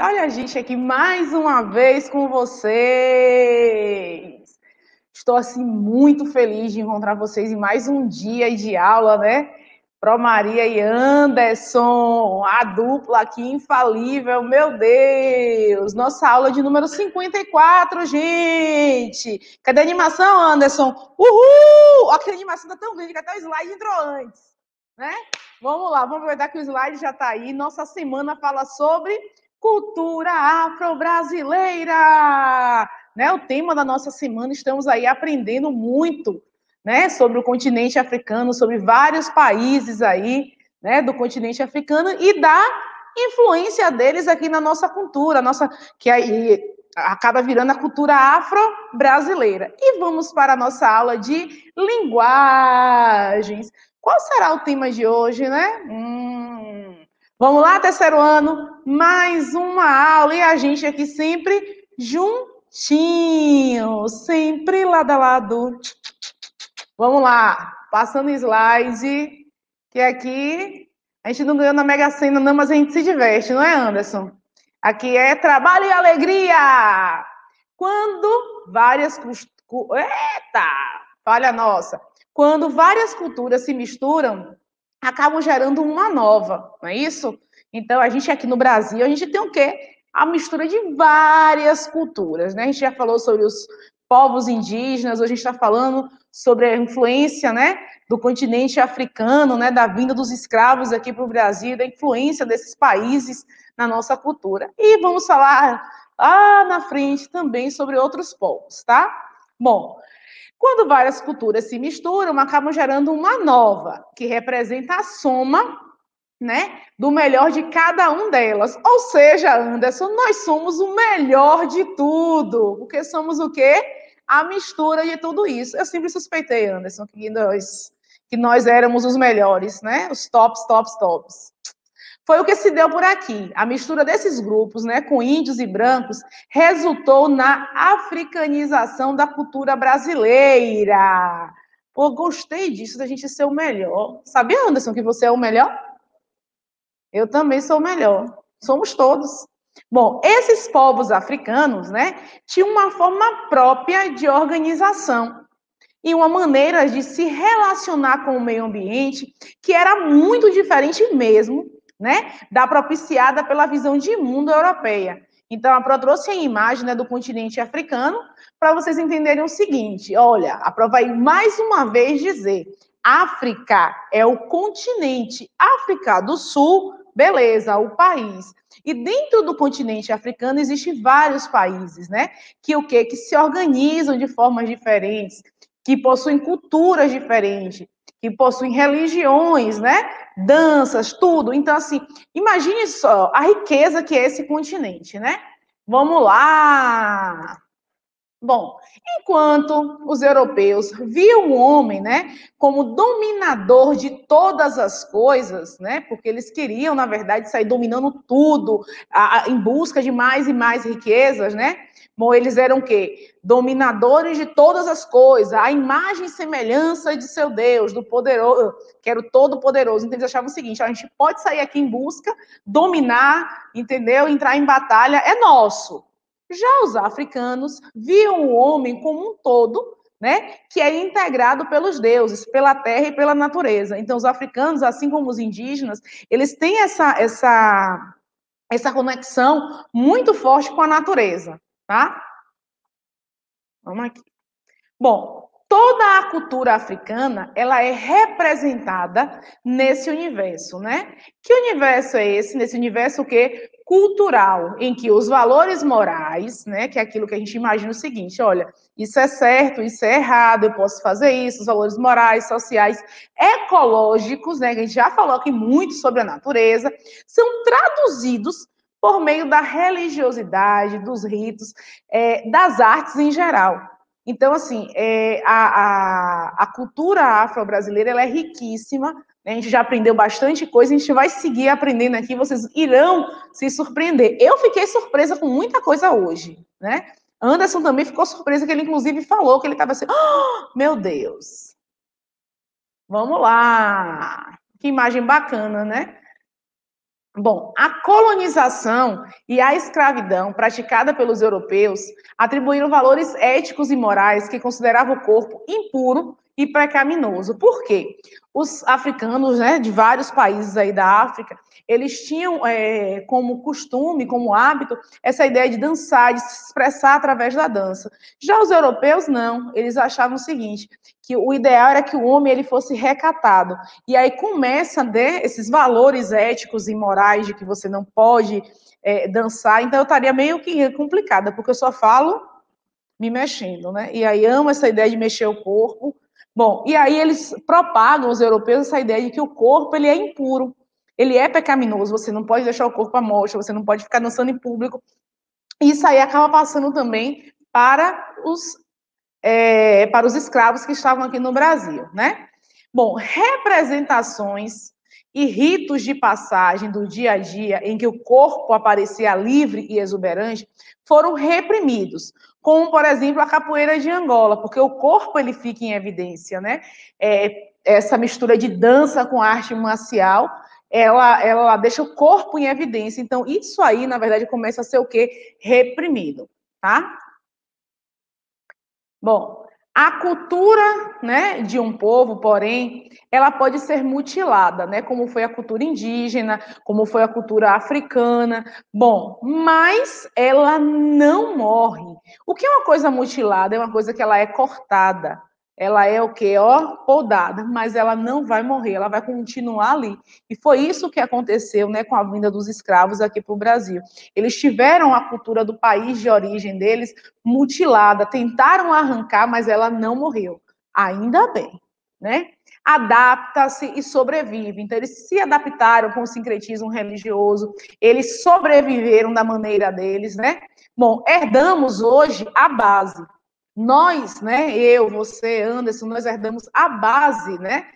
Olha a gente aqui mais uma vez com vocês. Estou assim muito feliz de encontrar vocês em mais um dia de aula, né? Pro Maria e Anderson, a dupla aqui infalível, meu Deus! Nossa aula de número 54, gente! Cadê a animação, Anderson? Uhul! Olha que a animação tá tão grande que até o slide entrou antes, né? Vamos lá, vamos aproveitar que o slide já está aí. Nossa semana fala sobre cultura afro-brasileira, né? O tema da nossa semana, estamos aí aprendendo muito, né, sobre o continente africano, sobre vários países aí, né, do continente africano e da influência deles aqui na nossa cultura, que aí acaba virando a cultura afro-brasileira. E vamos para a nossa aula de linguagens. Qual será o tema de hoje, né? Vamos lá, terceiro ano, mais uma aula e a gente aqui sempre juntinho, sempre lado a lado. Vamos lá, passando slide, que aqui a gente não ganhou na Mega Sena não, mas a gente se diverte, não é, Anderson? Aqui é trabalho e alegria! Quando várias... Eita! Falha nossa! Quando várias culturas se misturam, acabam gerando uma nova, não é isso? Então, a gente aqui no Brasil, a gente tem o quê? A mistura de várias culturas, né? A gente já falou sobre os povos indígenas, hoje a gente está falando sobre a influência, né, do continente africano, né, da vinda dos escravos aqui para o Brasil, da influência desses países na nossa cultura. E vamos falar lá na frente também sobre outros povos, tá? Bom, quando várias culturas se misturam, acabam gerando uma nova, que representa a soma, né, do melhor de cada um delas. Ou seja, Anderson, nós somos o melhor de tudo, porque somos o quê? A mistura de tudo isso. Eu sempre suspeitei, Anderson, que nós éramos os melhores, né? Os tops, tops, tops. Foi o que se deu por aqui. A mistura desses grupos, né, com índios e brancos, resultou na africanização da cultura brasileira. Pô, gostei disso, da gente ser o melhor. Sabia, Anderson, que você é o melhor? Eu também sou o melhor. Somos todos. Bom, esses povos africanos, né, tinham uma forma própria de organização e uma maneira de se relacionar com o meio ambiente que era muito diferente mesmo, né, da propiciada pela visão de mundo europeia. Então, a Pro trouxe a imagem, né, do continente africano para vocês entenderem o seguinte, olha, a Pro vai mais uma vez dizer, África é o continente, África do Sul, beleza, o país. E dentro do continente africano existem vários países, né, que o quê? Que se organizam de formas diferentes, que possuem culturas diferentes, que possuem religiões, né? Danças, tudo. Então, assim, imagine só a riqueza que é esse continente, né? Vamos lá! Bom, enquanto os europeus viam o homem, né, como dominador de todas as coisas, né, porque eles queriam, na verdade, sair dominando tudo, em busca de mais e mais riquezas, né? Bom, eles eram o quê? Dominadores de todas as coisas, a imagem e semelhança de seu Deus, do poderoso, que era o todo-poderoso. Então, eles achavam o seguinte, a gente pode sair aqui em busca, dominar, entendeu? Entrar em batalha, é nosso. Já os africanos viam o homem como um todo, né, que é integrado pelos deuses, pela terra e pela natureza. Então, os africanos, assim como os indígenas, eles têm essa conexão muito forte com a natureza, tá? Vamos aqui. Bom, toda a cultura africana, ela é representada nesse universo, né? Que universo é esse? Nesse universo o quê? Cultural, em que os valores morais, né, que é aquilo que a gente imagina o seguinte, olha, isso é certo, isso é errado, eu posso fazer isso, os valores morais, sociais, ecológicos, né, que a gente já falou aqui muito sobre a natureza, são traduzidos por meio da religiosidade, dos ritos, das artes em geral. Então, assim, a cultura afro-brasileira ela é riquíssima, né? A gente já aprendeu bastante coisa, a gente vai seguir aprendendo aqui, vocês irão se surpreender. Eu fiquei surpresa com muita coisa hoje, né? Anderson também ficou surpresa, que ele inclusive falou que ele estava assim, oh, meu Deus! Vamos lá! Que imagem bacana, né? Bom, a colonização e a escravidão praticada pelos europeus atribuíram valores éticos e morais que consideravam o corpo impuro e pecaminoso. Por quê? Os africanos, né, de vários países aí da África, eles tinham como costume, como hábito, essa ideia de dançar, de se expressar através da dança. Já os europeus, não. Eles achavam o seguinte, que o ideal era que o homem ele fosse recatado. E aí começa esses valores éticos e morais de que você não pode dançar. Então eu estaria meio que complicada, porque eu só falo me mexendo, né? E aí amo essa ideia de mexer o corpo. Bom, e aí eles propagam, os europeus, essa ideia de que o corpo ele é impuro, ele é pecaminoso, você não pode deixar o corpo à mostra, você não pode ficar dançando em público. Isso aí acaba passando também para os escravos que estavam aqui no Brasil, né? Bom, representações e ritos de passagem do dia a dia em que o corpo aparecia livre e exuberante foram reprimidos, como, por exemplo, a capoeira de Angola, porque o corpo ele fica em evidência, né? Essa mistura de dança com arte marcial, ela deixa o corpo em evidência. Então, isso aí, na verdade, começa a ser o quê? Reprimido, tá? Bom, a cultura, né, de um povo, porém, ela pode ser mutilada, né, como foi a cultura indígena, como foi a cultura africana. Bom, mas ela não morre. O que é uma coisa mutilada? É uma coisa que ela é cortada. Ela é o quê? Ó, podada, mas ela não vai morrer, ela vai continuar ali. E foi isso que aconteceu, né, com a vinda dos escravos aqui para o Brasil. Eles tiveram a cultura do país de origem deles mutilada, tentaram arrancar, mas ela não morreu. Ainda bem, né? Adapta-se e sobrevive. Então, eles se adaptaram com o sincretismo religioso, eles sobreviveram da maneira deles, né? Bom, herdamos hoje a base. Nós, né, eu, você, Anderson, nós herdamos a base, né,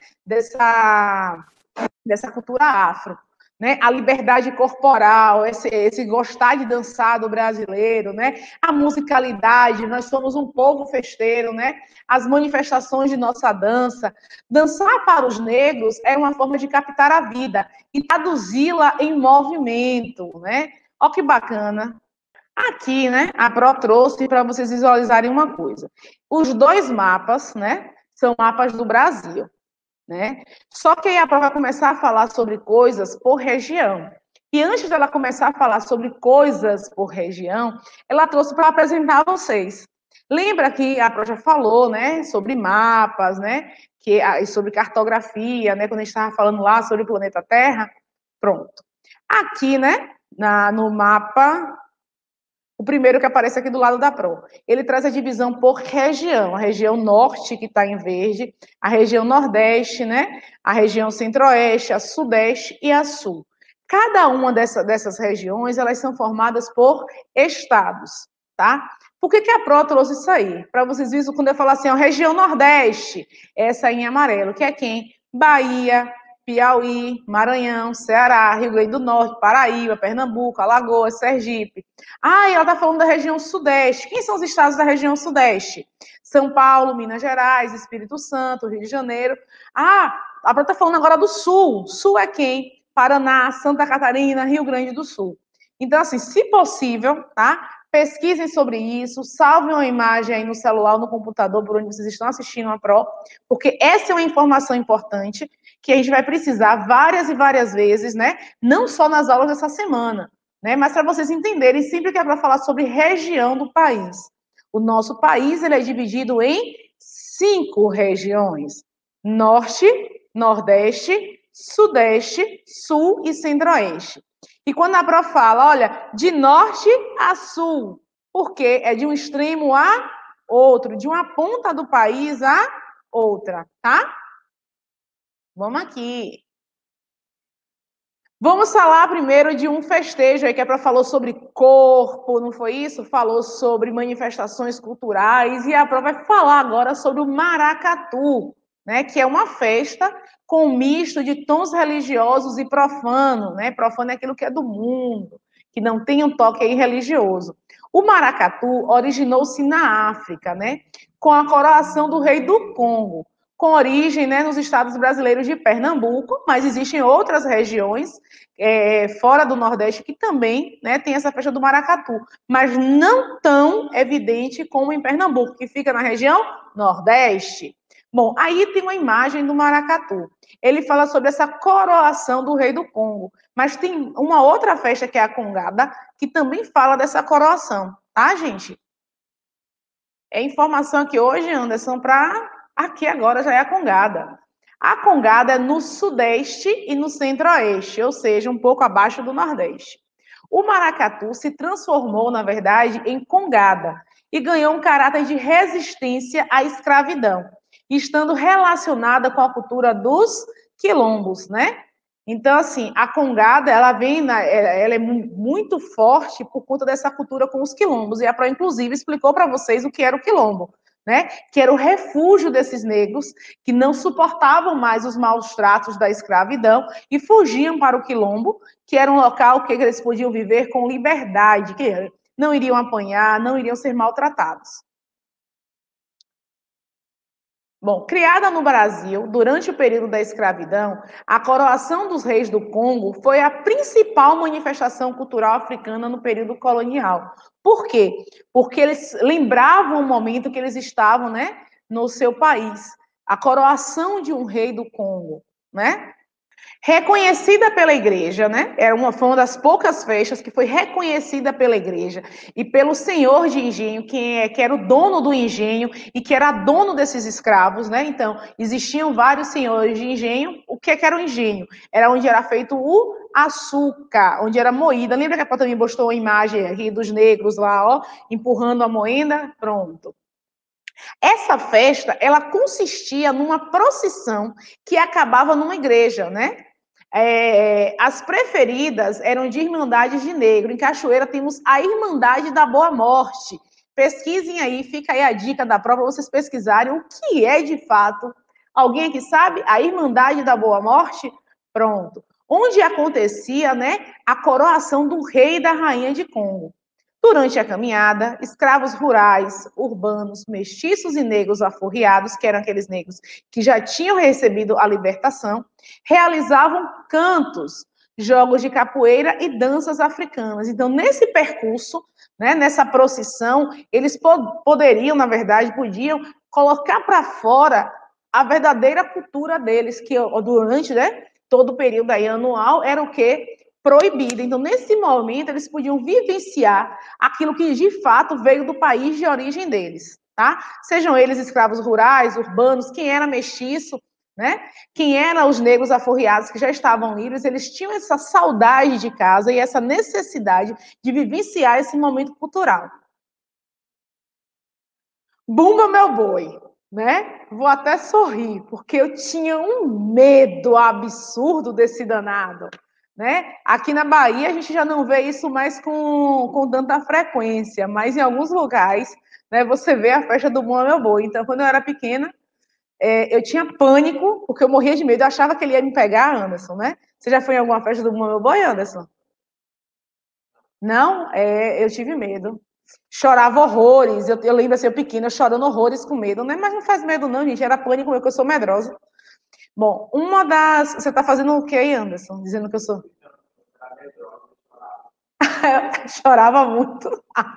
dessa cultura afro. Né? A liberdade corporal, esse gostar de dançar do brasileiro, né? A musicalidade, nós somos um povo festeiro, né? As manifestações de nossa dança. Dançar para os negros é uma forma de captar a vida e traduzi-la em movimento, né? Olha que bacana. Aqui, né, a Pro trouxe para vocês visualizarem uma coisa. Os dois mapas, né, são mapas do Brasil. Né? Só que aí a prova vai começar a falar sobre coisas por região. E antes dela começar a falar sobre coisas por região, ela trouxe para apresentar a vocês. Lembra que a prova já falou, né, sobre mapas, né, sobre cartografia, né, quando a gente estava falando lá sobre o planeta Terra? Pronto. Aqui, né, no mapa, o primeiro que aparece aqui do lado da Pro. Ele traz a divisão por região. A região norte, que está em verde, a região nordeste, né? A região centro-oeste, a sudeste e a sul. Cada uma dessas regiões, elas são formadas por estados, tá? Por que a Pro trouxe isso aí? Para vocês verem, quando eu falar assim, ó, região nordeste, essa aí em amarelo, que é quem? Bahia, Piauí, Maranhão, Ceará, Rio Grande do Norte, Paraíba, Pernambuco, Alagoas, Sergipe. Ah, e ela está falando da região sudeste. Quem são os estados da região sudeste? São Paulo, Minas Gerais, Espírito Santo, Rio de Janeiro. Ah, a Prata está falando agora do sul. Sul é quem? Paraná, Santa Catarina, Rio Grande do Sul. Então, assim, se possível, tá? Pesquisem sobre isso, salvem uma imagem aí no celular ou no computador por onde vocês estão assistindo a Pro, porque essa é uma informação importante que a gente vai precisar várias e várias vezes, né? Não só nas aulas dessa semana, né? Mas para vocês entenderem, sempre que é para falar sobre região do país. O nosso país ele é dividido em 5 regiões: Norte, Nordeste, Sudeste, Sul e Centro-Oeste. E quando a Pro fala, olha, de Norte a Sul, porque é de um extremo a outro, de uma ponta do país a outra, tá? Vamos aqui. Vamos falar primeiro de um festejo aí que a Pro falou sobre corpo, não foi isso? Falou sobre manifestações culturais e a Pro vai falar agora sobre o maracatu, né? Que é uma festa com um misto de tons religiosos e profano, né? Profano é aquilo que é do mundo, que não tem um toque aí religioso. O maracatu originou-se na África, né? Com a coroação do rei do Congo. com origem, né, nos estados brasileiros de Pernambuco, mas existem outras regiões fora do Nordeste que também, né, tem essa festa do maracatu, mas não tão evidente como em Pernambuco, que fica na região Nordeste. Bom, aí tem uma imagem do maracatu. Ele fala sobre essa coroação do rei do Congo, mas tem uma outra festa que é a congada, que também fala dessa coroação, tá, gente? É informação aqui hoje, Anderson, para aqui agora já é a congada. A congada é no sudeste e no centro-oeste, ou seja, um pouco abaixo do nordeste. O maracatu se transformou, na verdade, em congada e ganhou um caráter de resistência à escravidão, estando relacionada com a cultura dos quilombos, né? Então, assim, a congada, ela ela é muito forte por conta dessa cultura com os quilombos. E a Pro, inclusive, explicou para vocês o que era o quilombo, né? Que era o refúgio desses negros que não suportavam mais os maus tratos da escravidão e fugiam para o quilombo, que era um local que eles podiam viver com liberdade, que não iriam apanhar, não iriam ser maltratados. Bom, criada no Brasil durante o período da escravidão, a coroação dos reis do Congo foi a principal manifestação cultural africana no período colonial. Por quê? Porque eles lembravam o momento que eles estavam, né, no seu país. A coroação de um rei do Congo, né? Reconhecida pela igreja, né? Foi uma das poucas festas que foi reconhecida pela igreja e pelo senhor de engenho, que era o dono do engenho e que era dono desses escravos, né? Então, existiam vários senhores de engenho. O que era o engenho? Era onde era feito o açúcar, onde era moída. Lembra que a Patrícia postou a imagem aqui dos negros lá, ó, empurrando a moenda? Pronto. Essa festa, ela consistia numa procissão que acabava numa igreja, né? As preferidas eram de Irmandades de Negro. Em Cachoeira temos a Irmandade da Boa Morte. Pesquisem aí, fica aí a dica da prova, vocês pesquisarem o que é de fato. Alguém aqui sabe? A Irmandade da Boa Morte? Pronto. Onde acontecia, né, a coroação do rei e da rainha de Congo. Durante a caminhada, escravos rurais, urbanos, mestiços e negros aforreados, que eram aqueles negros que já tinham recebido a libertação, realizavam cantos, jogos de capoeira e danças africanas. Então, nesse percurso, né, nessa procissão, eles poderiam, na verdade, podiam colocar para fora a verdadeira cultura deles, que durante, né, todo o período aí anual era o quê? Proibida. Então, nesse momento, eles podiam vivenciar aquilo que, de fato, veio do país de origem deles, tá? Sejam eles escravos rurais, urbanos, quem era mestiço, né? Quem eram os negros aforreados que já estavam livres, eles tinham essa saudade de casa e essa necessidade de vivenciar esse momento cultural. Bumba meu boi, né? Vou até sorrir, porque eu tinha um medo absurdo desse danado. Né? Aqui na Bahia a gente já não vê isso mais com tanta frequência, mas em alguns lugares, né, você vê a festa do Bumba Meu Boi. Então, quando eu era pequena, eu tinha pânico, porque eu morria de medo, eu achava que ele ia me pegar, Anderson, né? Você já foi em alguma festa do Bumba Meu Boi, Anderson? Não? Eu tive medo. Chorava horrores, eu lembro assim, eu pequena, chorando horrores com medo, né? Mas não faz medo não, gente, era pânico, porque eu sou medrosa. Bom, uma das... Você tá fazendo o que aí, Anderson? Dizendo que eu sou... Chorava muito.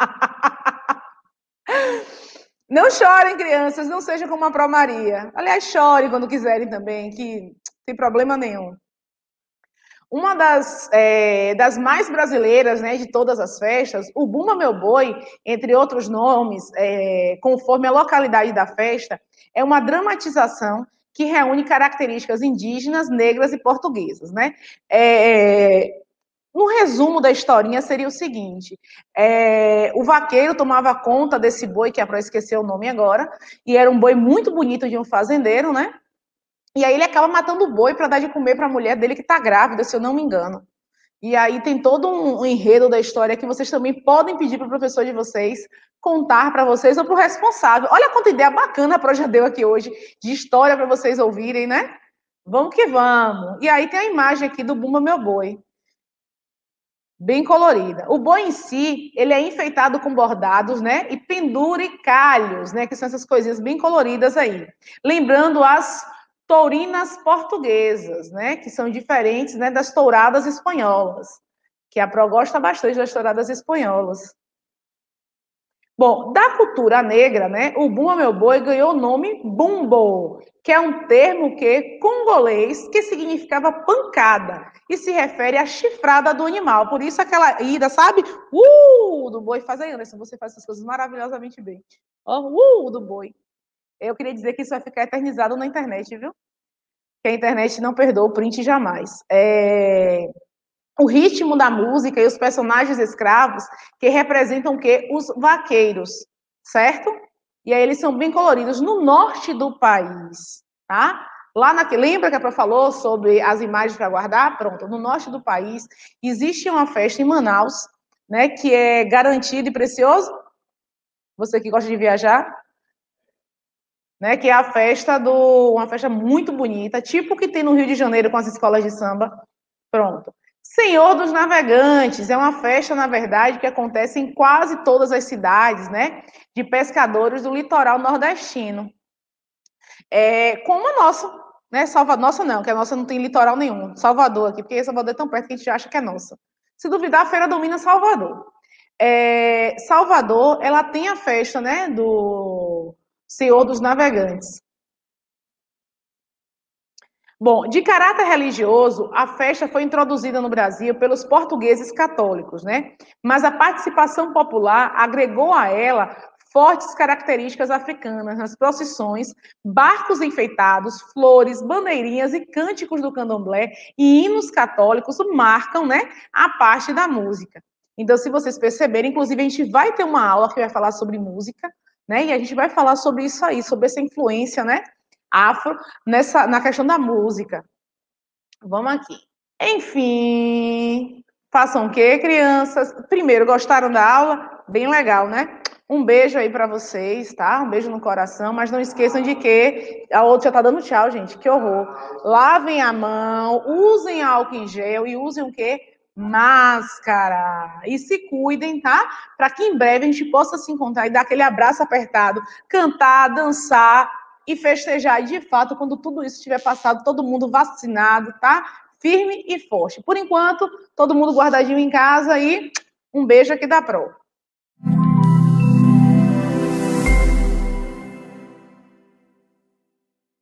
Não chorem, crianças, não sejam como a Pro Maria. Aliás, chorem quando quiserem também, que não tem problema nenhum. Uma das mais brasileiras, né, de todas as festas, o Bumba Meu Boi, entre outros nomes, conforme a localidade da festa, é uma dramatização que reúne características indígenas, negras e portuguesas, né? No resumo da historinha seria o seguinte: o vaqueiro tomava conta desse boi, que é para esquecer o nome agora, e era um boi muito bonito de um fazendeiro, né? E aí ele acaba matando o boi para dar de comer para a mulher dele que está grávida, se eu não me engano. E aí tem todo um enredo da história que vocês também podem pedir para o professor de vocês contar para vocês ou para o responsável. Olha quanta ideia bacana a Pro já deu aqui hoje de história para vocês ouvirem, né? Vamos que vamos. E aí tem a imagem aqui do Bumba Meu Boi. Bem colorida. O boi em si, ele é enfeitado com bordados, né? E penduricalhos, né? Que são essas coisinhas bem coloridas aí. Lembrando as tourinas portuguesas, né? Que são diferentes, né? Das touradas espanholas. Que a Pro gosta bastante das touradas espanholas. Bom, da cultura negra, né, o Bumba Meu Boi ganhou o nome Bumbo, que é um termo congolês que significava pancada e se refere à chifrada do animal. Por isso aquela ida, sabe? Do boi. Faz aí, Anderson, você faz essas coisas maravilhosamente bem. Do boi. Eu queria dizer que isso vai ficar eternizado na internet, viu? Que a internet não perdoa o print jamais. O ritmo da música e os personagens escravos que representam o quê? Os vaqueiros, certo? E aí eles são bem coloridos no norte do país, tá? Lembra que a Pro falou sobre as imagens para guardar? Pronto, no norte do país existe uma festa em Manaus, né, que é garantido e precioso. Você que gosta de viajar, né, que é a festa uma festa muito bonita, tipo o que tem no Rio de Janeiro com as escolas de samba. Pronto. Senhor dos Navegantes é uma festa, na verdade, que acontece em quase todas as cidades, né, de pescadores do litoral nordestino. Como a nossa, né, Salvador, nossa não, que a nossa não tem litoral nenhum, Salvador aqui, porque Salvador é tão perto que a gente acha que é nossa. Se duvidar, a feira domina Salvador. Salvador, ela tem a festa, né, do Senhor dos Navegantes. Bom, de caráter religioso, a festa foi introduzida no Brasil pelos portugueses católicos, né? Mas a participação popular agregou a ela fortes características africanas nas procissões, barcos enfeitados, flores, bandeirinhas e cânticos do candomblé e hinos católicos marcam, né, a parte da música. Então, se vocês perceberem, inclusive a gente vai ter uma aula que vai falar sobre música, né? E a gente vai falar sobre isso aí, sobre essa influência, né, afro na questão da música. Vamos aqui. Enfim, façam o quê, crianças? Primeiro, gostaram da aula? Bem legal, né? Um beijo aí para vocês, tá? Um beijo no coração, mas não esqueçam de que a outra já tá dando tchau, gente. Que horror. Lavem a mão, usem álcool em gel e usem o quê? Máscara. E se cuidem, tá? Para que em breve a gente possa se encontrar e dar aquele abraço apertado, cantar, dançar e festejar. E de fato, quando tudo isso estiver passado, todo mundo vacinado, tá? Firme e forte. Por enquanto, todo mundo guardadinho em casa e um beijo aqui da Pro.